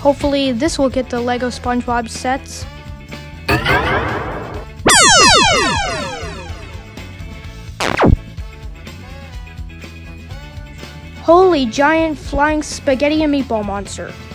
Hopefully this will get the Lego SpongeBob sets. Holy giant flying spaghetti and meatball monster.